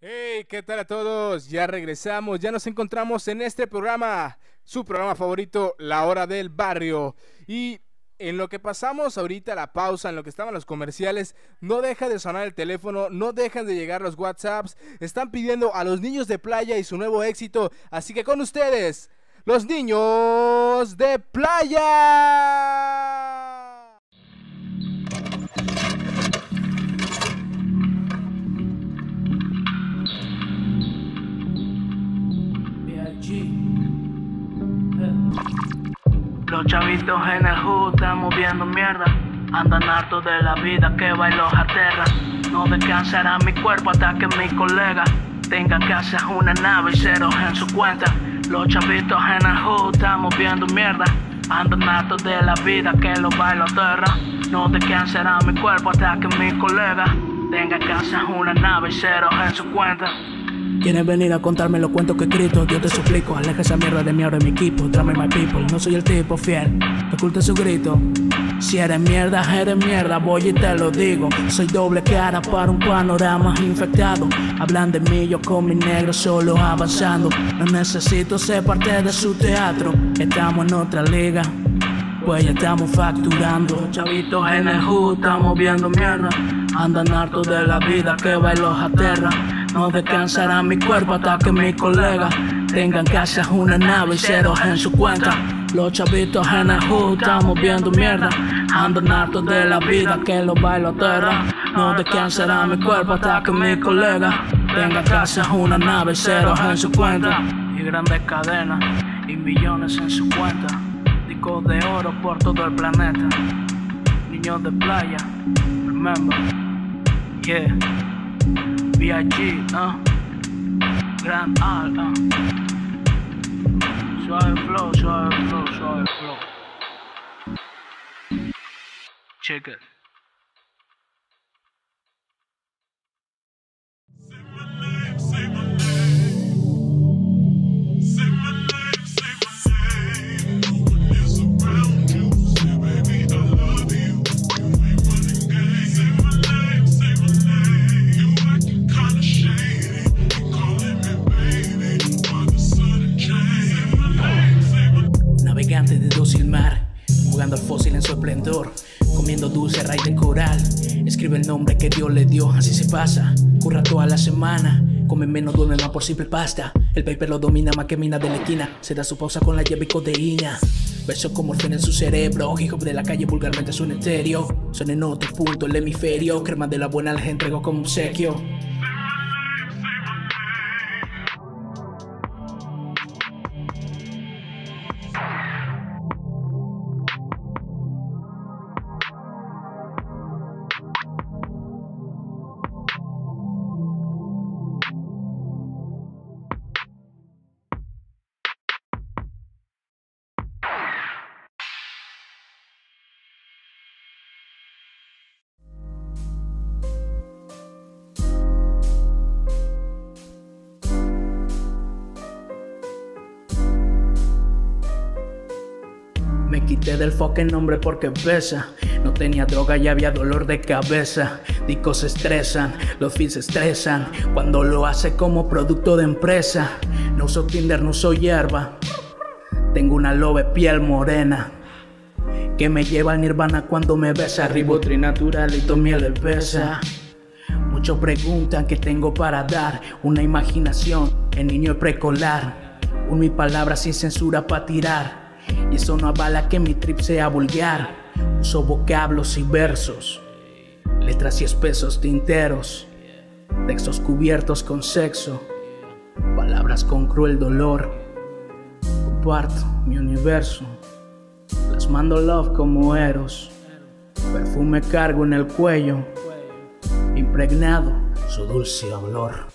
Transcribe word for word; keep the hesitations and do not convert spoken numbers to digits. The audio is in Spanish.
Hey, ¿qué tal a todos? Ya regresamos, ya nos encontramos en este programa, su programa favorito, La Hora del Barrio. Y en lo que pasamos ahorita la pausa, en lo que estaban los comerciales, no deja de sonar el teléfono, no dejan de llegar los WhatsApps, están pidiendo a los niños de playa y su nuevo éxito, así que con ustedes, los niños de playa. Los chavitos en el hood están moviendo mierda. Andan hartos de la vida que va y los aterra. No descansará mi cuerpo hasta que mis colegas tengan que hacer una nave y ceros en su cuenta. Los chavitos en el hood están moviendo mierda. Andan hartos de la vida que los va y los aterra. No descansará mi cuerpo hasta que mis colegas tengan que hacer una nave y ceros en su cuenta. ¿Quieres venir a contarme los cuentos que he escrito? Yo te suplico, aleja esa mierda de mí ahora en mi equipo. Drama my people, no soy el tipo fiel que oculta su grito. Si eres mierda, eres mierda, voy y te lo digo. Soy doble cara para un panorama infectado. Hablan de mí, yo con mi negro solo avanzando. No necesito ser parte de su teatro. Estamos en otra liga, pues ya estamos facturando. Los chavitos en el hood están moviendo mierda. Andan hartos de la vida que va y los aterra. No descansará mi cuerpo hasta que mis colegas tengan que hacer una nave y ceros en su cuenta. Los chavitos en el hood están moviendo mierda. Andan hartos de la vida que los va y los aterra. No descansará mi cuerpo hasta que mis colegas tengan que hacer una nave y ceros en su cuenta. Y grandes cadenas y millones en su cuenta. Discos de oro por todo el planeta. Niños de playa, remember, yeah. B I G, uh, Grand Al, uh. Suave flow, suave flow, suave flow. Check it. Navegante de dócil mar, jugando al fósil en su esplendor, comiendo dulce raíz de coral. Escribe el nombre que Dios le dio, así se pasa. Curra toda la semana, come menos, duerme más por simple pasta. El paper lo domina más que mina de la esquina. Se da su pausa con la llave y codeína. Besos como morfina en su cerebro. Hip hop de la calle vulgarmente suena estéreo. Son en otro punto el hemisferio. Crema de la buena les entrego como obsequio. Me quité del fucking nombre porque pesa. No tenía droga y había dolor de cabeza. Discos se estresan, los feeds se estresan cuando lo hace como producto de empresa. No uso Tinder, no uso hierba. Tengo una lobe piel morena que me lleva al nirvana cuando me besa. Ribotril natural y miel de pesa. Muchos preguntan qué tengo para dar. Una imaginación en niño preescolar. Un mi palabras sin censura pa' tirar. Y eso no avala que mi trip sea vulgar. Uso vocablos y versos, letras y espesos tinteros, textos cubiertos con sexo, palabras con cruel dolor. Comparto mi universo, plasmando love como Eros. Perfume cargo en el cuello, impregnado su dulce olor.